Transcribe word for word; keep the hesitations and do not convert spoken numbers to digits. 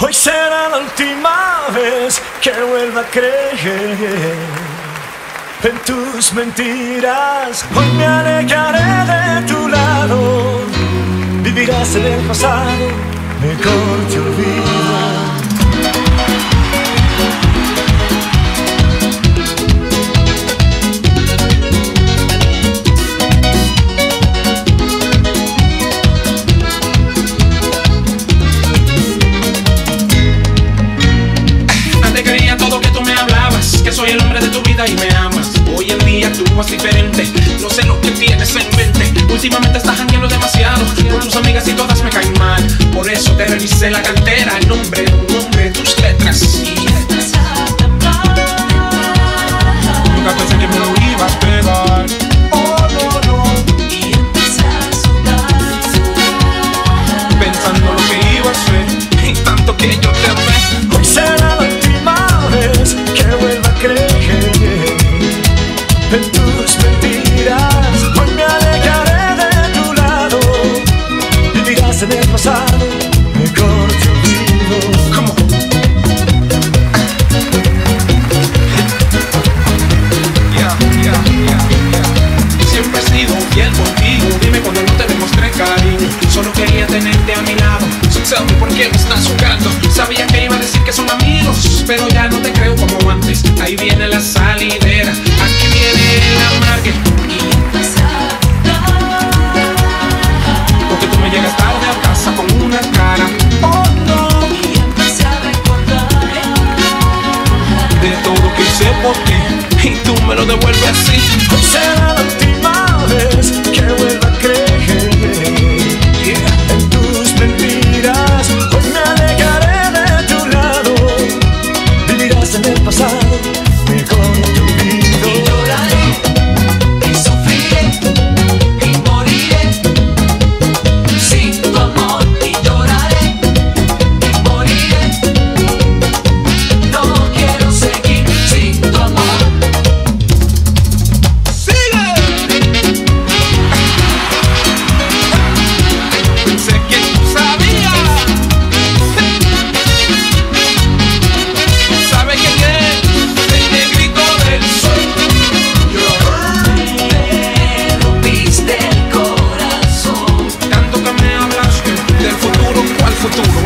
Hoy será la última vez que vuelva a creer en tus mentiras. Hoy me alejaré de tu lado. Vivirás en el pasado, mejor te olvido. Soy el hombre de tu vida y me amas. Hoy en día actúas diferente. No sé lo que tienes en mente. Últimamente estás jangueando demasiado con tus amigas y todas me caen mal. Por eso te revisé la cartera. El nombre, tu nombre, tus letras. Y nunca pensé que me lo ibas a pegar. Oh, no, no. Y empecé a sudar, pensando lo que iba a hacer y tanto que yo te amé. Hoy será la última vez que vuelva a creer en tus mentiras. Hoy me alejaré de tu lado. Vivirás en el pasado, mejor te olvido. ¿Cómo? Yeah, yeah, yeah, yeah. Siempre he sido fiel contigo. Dime cuando no te demostré cariño. Solo quería tenerte a mi lado. So tell me por qué me estás jugando. Sabía que iba a decir que son amigos, pero ya no te creo como antes. Ahí viene la salidera, aquí viene el amargue. Y porque tú me llegas tarde a casa con una cara. Oh no. Y empecé a recordar de todo que hice por ti y tú me lo devuelves así. Hoy será la última vez que vuelva a creer yeah. en tus mentiras. Hoy me alejaré de tu lado. Vivirás en el pasado, mejor te olvido. Y lloraré, y sufriré, y moriré sin tu amor. Y lloraré, y moriré. No quiero seguir sin tu amor. ¡Sigue! Pensé que tú sabías. ¿Sabe quién es? El negrito del sol. Me rompiste el corazón. Tanto que me hablaste del futuro, ¿cuál futuro?